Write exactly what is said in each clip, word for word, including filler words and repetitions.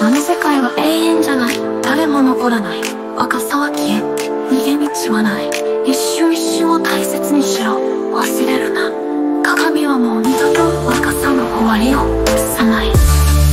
あの世界は永遠じゃない。誰も残らない。若さは消え、逃げ道はない。一瞬一瞬を大切にしろ。忘れるな。鏡はもう二度と若さの終わりを映さない。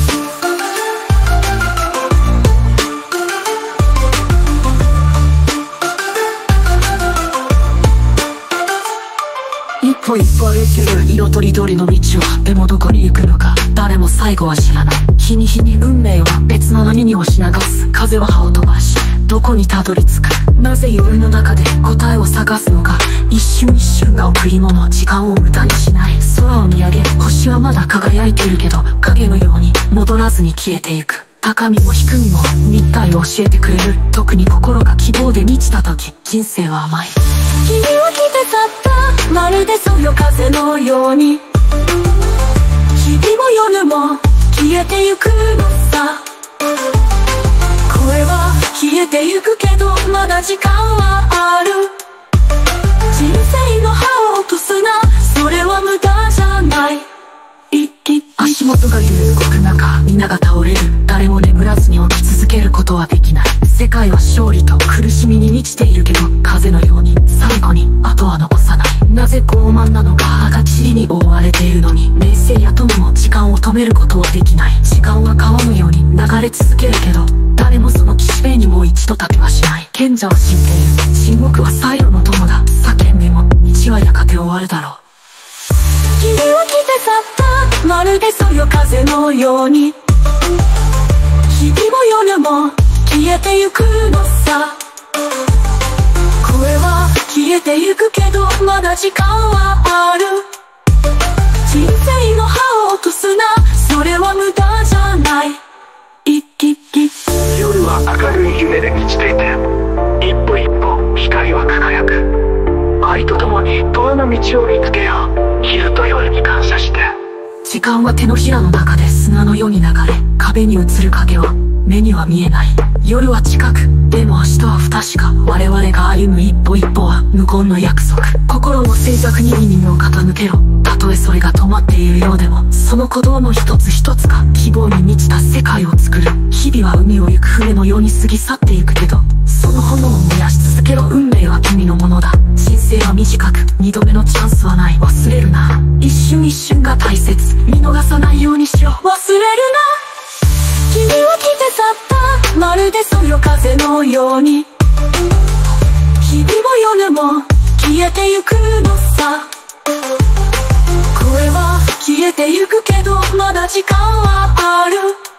一歩一歩歩ける色とりどりの道は、でもどこに行くのか誰も最後は知らない。日に日に運命は別の波に押し流す。風は葉を飛ばしどこにたどり着く。なぜ夜の中で答えを探すのか。一瞬一瞬が贈り物、時間を無駄にしない。空を見上げ星はまだ輝いているけど、影のように戻らずに消えていく。高みも低みも日体を教えてくれる。特に心が希望で満ちた時、人生は甘い。君は来て去った、まるでそよ風のように。日々も夜も消えてゆくのさ。声は消えてゆくけどまだ時間はある。人生の葉を落とすな、それは無駄じゃない。足元が揺動く中、皆が倒れる。誰も眠らずに起き続けることはできない。世界は勝利と苦しみに満ちているけど、風のように最後に後は残さない。なぜ傲慢なのか。葉が塵に覆われているのに、名声や友も時間を止めることはできない。時間は川のように流れ続けるけど、誰もその岸辺にもう一度立てはしない。賢者は死んでいる。沈黙は最後の友だ。叫んでも道はやがて終わるだろう。君は来て去った、まるでそよ風のように。日々も夜も消えてゆくのさ。声は消えてゆくけどまだ時間はある。人生の葉を落とすな、それは無駄じゃない。一気気夜は明るい夢で満ちていて、一歩一歩光は輝く。愛と共に遠の道を見つけよう。昼と夜に感謝して。 時間は手のひらの中で砂のように流れ、壁に映る影は目には見えない。夜は近く、でも明日は不確か。我々が歩む一歩一歩は無言の約束。心の静寂に耳を傾けろ。たとえそれが止まっているようでも、その鼓動の一つ一つが希望に満ちた世界を作る。日々は海を行く船のように過ぎ去っていくけど、その炎を燃やし続けろ。運命は君のものだ。人生は短く、二度目のチャンスはない。忘れるな。一瞬一瞬が大切。見逃さないようにしろ。忘れるな。君は来て去った、まるでそよ風のように。日々も夜も消えてゆくのさ。声は消えてゆくけどまだ時間はある。